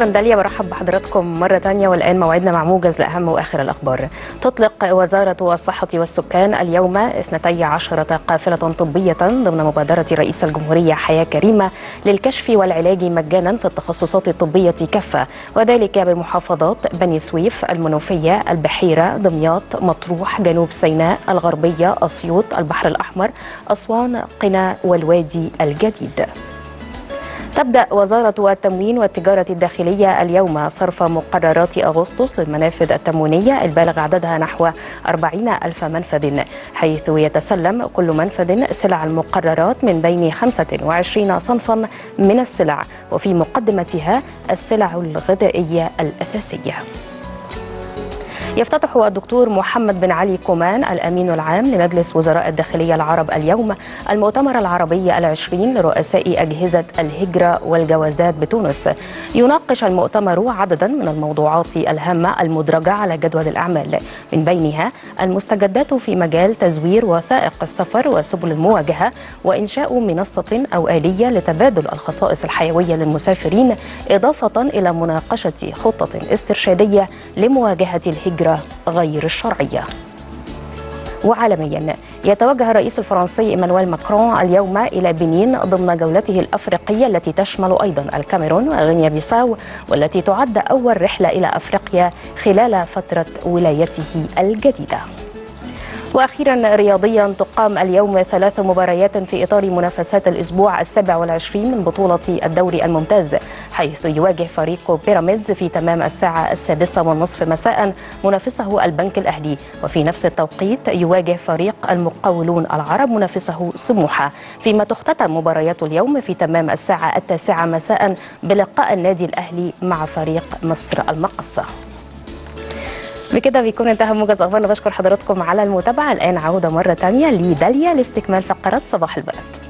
شكرا داليا، برحب بحضراتكم مرة تانية. والآن موعدنا مع موجز لأهم وآخر الأخبار. تطلق وزارة الصحة والسكان اليوم 12 قافلة طبية ضمن مبادرة رئيس الجمهورية حياة كريمة للكشف والعلاج مجانا في التخصصات الطبية كافة، وذلك بمحافظات بني سويف، المنوفية، البحيرة، دمياط، مطروح، جنوب سيناء، الغربية، أسيوط، البحر الأحمر، أسوان، قنا والوادي الجديد. تبدأ وزارة التموين والتجارة الداخلية اليوم صرف مقررات أغسطس للمنافذ التموينية البالغ عددها نحو 40,000 منفذ، حيث يتسلم كل منفذ سلع المقررات من بين 25 صنفا من السلع، وفي مقدمتها السلع الغذائية الأساسية. يفتتح الدكتور محمد بن علي كومان الأمين العام لمجلس وزراء الداخلية العرب اليوم المؤتمر العربي العشرين لرؤساء أجهزة الهجرة والجوازات بتونس. يناقش المؤتمر عددا من الموضوعات الهامة المدرجة على جدول الأعمال، من بينها المستجدات في مجال تزوير وثائق السفر وسبل المواجهة، وإنشاء منصة أو آلية لتبادل الخصائص الحيوية للمسافرين، إضافة إلى مناقشة خطة استرشادية لمواجهة الهجرة غير الشرعية. وعالميا، يتوجه الرئيس الفرنسي إيمانويل ماكرون اليوم إلى بنين ضمن جولته الأفريقية التي تشمل أيضا الكاميرون وغينيا بيساو، والتي تعد أول رحلة إلى أفريقيا خلال فترة ولايته الجديدة. وأخيرا رياضيا، تقام اليوم 3 مباريات في إطار منافسات الأسبوع 27 من بطولة الدوري الممتاز، حيث يواجه فريق بيراميدز في تمام الساعة 6:30 مساء منافسه البنك الأهلي، وفي نفس التوقيت يواجه فريق المقاولون العرب منافسه سموحة، فيما تختتم مباريات اليوم في تمام الساعة 9 مساء بلقاء النادي الأهلي مع فريق مصر المقصة. بكده بيكون انتهى موجز اخبارنا. بشكر حضراتكم على المتابعه. الان عوده مره ثانيه لداليا لاستكمال فقرات صباح البلد.